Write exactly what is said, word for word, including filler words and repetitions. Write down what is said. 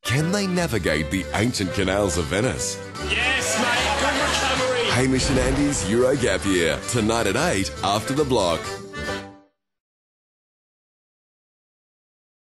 Can they navigate the ancient canals of Venice? Yes, mate. Good recovery. Hamish and Andy's Euro Gap Year, tonight at eight after the block.